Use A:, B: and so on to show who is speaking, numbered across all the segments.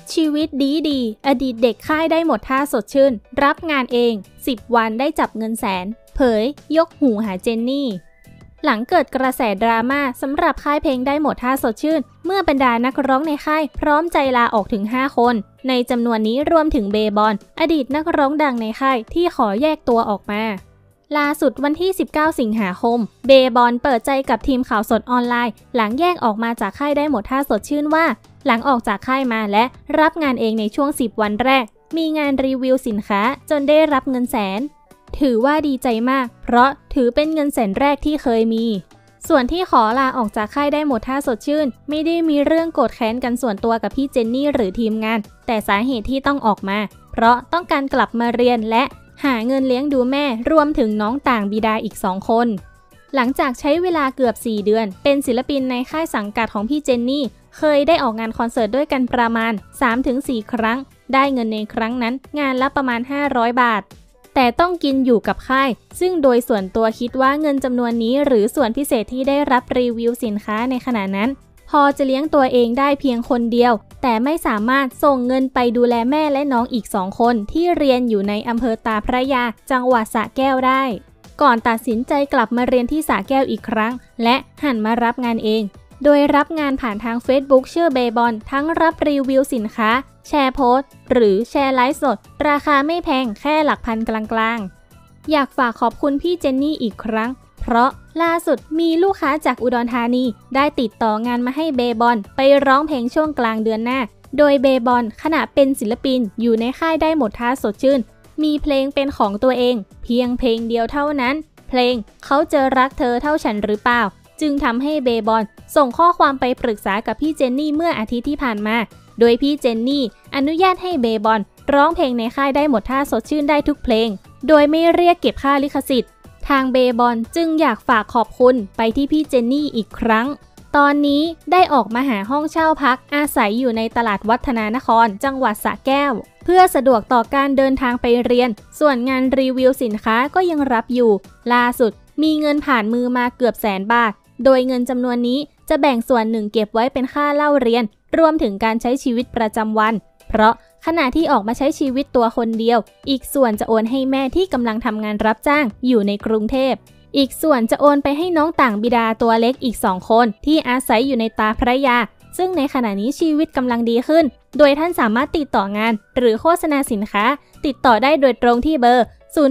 A: ชีวิตดีอดีตเด็กค่ายได้หมดท่าสดชื่นรับงานเอง10 วันได้จับเงินแสนเผยยกหูหาเจนนี่หลังเกิดกระแสดราม่าสำหรับค่ายเพลงได้หมดท่าสดชื่นเมื่อบรรดานักร้องในค่ายพร้อมใจลาออกถึง5 คนในจำนวนนี้รวมถึงเบย์บอนอดีตนักร้องดังในค่ายที่ขอแยกตัวออกมาล่าสุดวันที่19 สิงหาคมเบย์บอนเปิดใจกับทีมข่าวสดออนไลน์หลังแยกออกมาจากค่ายได้หมดท่าสดชื่นว่าหลังออกจากค่ายมาและรับงานเองในช่วง10 วันแรกมีงานรีวิวสินค้าจนได้รับเงินแสนถือว่าดีใจมากเพราะถือเป็นเงินแสนแรกที่เคยมีส่วนที่ขอลาออกจากค่ายได้หมดท่าสดชื่นไม่ได้มีเรื่องโกรธแค้นกันส่วนตัวกับพี่เจนนี่หรือทีมงานแต่สาเหตุที่ต้องออกมาเพราะต้องการกลับมาเรียนและหาเงินเลี้ยงดูแม่รวมถึงน้องต่างบิดาอีก2 คนหลังจากใช้เวลาเกือบ4 เดือนเป็นศิลปินในค่ายสังกัดของพี่เจนนี่เคยได้ออกงานคอนเสิร์ตด้วยกันประมาณ 3-4 ครั้งได้เงินในครั้งนั้นงานละประมาณ500 บาทแต่ต้องกินอยู่กับค่ายซึ่งโดยส่วนตัวคิดว่าเงินจำนวนนี้หรือส่วนพิเศษที่ได้รับรีวิวสินค้าในขณะนั้นพอจะเลี้ยงตัวเองได้เพียงคนเดียวแต่ไม่สามารถส่งเงินไปดูแลแม่และน้องอีก2 คนที่เรียนอยู่ในอำเภอตาพระยาจังหวัดสระแก้วได้ก่อนตัดสินใจกลับมาเรียนที่สระแก้วอีกครั้งและหันมารับงานเองโดยรับงานผ่านทาง Facebook ชื่อเบย์บอนทั้งรับรีวิวสินค้าแชร์โพสต์หรือแชร์ไลฟ์สดราคาไม่แพงแค่หลักพันกลางๆอยากฝากขอบคุณพี่เจนนี่อีกครั้งเพราะล่าสุดมีลูกค้าจากอุดรธานีได้ติดต่องานมาให้เบย์บอนไปร้องเพลงช่วงกลางเดือนหน้าโดยเบย์บอนขณะเป็นศิลปินอยู่ในค่ายได้หมดท่าสดชื่นมีเพลงเป็นของตัวเองเพียงเพลงเดียวเท่านั้นเพลงเขาจะรักเธอเท่าฉันหรือเปล่าจึงทำให้เบย์บอนส่งข้อความไปปรึกษากับพี่เจนนี่เมื่ออาทิตย์ที่ผ่านมาโดยพี่เจนนี่อนุญาตให้เบย์บอนร้องเพลงในค่ายได้หมดท่าสดชื่นได้ทุกเพลงโดยไม่เรียกเก็บค่าลิขสิทธิ์ทางเบย์บอนจึงอยากฝากขอบคุณไปที่พี่เจนนี่อีกครั้งตอนนี้ได้ออกมาหาห้องเช่าพักอาศัยอยู่ในตลาดวัฒนานครจังหวัดสระแก้วเพื่อสะดวกต่อการเดินทางไปเรียนส่วนงานรีวิวสินค้าก็ยังรับอยู่ล่าสุดมีเงินผ่านมือมาเกือบ100,000 บาทโดยเงินจำนวนนี้จะแบ่งส่วนหนึ่งเก็บไว้เป็นค่าเล่าเรียนรวมถึงการใช้ชีวิตประจำวันเพราะขณะที่ออกมาใช้ชีวิตตัวคนเดียวอีกส่วนจะโอนให้แม่ที่กำลังทำงานรับจ้างอยู่ในกรุงเทพอีกส่วนจะโอนไปให้น้องต่างบิดาตัวเล็กอีก2 คนที่อาศัยอยู่ในตาพระยาซึ่งในขณะนี้ชีวิตกำลังดีขึ้นโดยท่านสามารถติดต่องานหรือโฆษณาสินค้าติดต่อได้โดยตรงที่เบอร์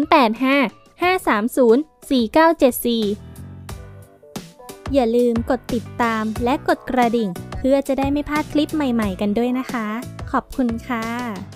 A: 0855304974 อย่าลืมกดติดตามและกดกระดิ่งเพื่อจะได้ไม่พลาดคลิปใหม่ๆกันด้วยนะคะขอบคุณค่ะ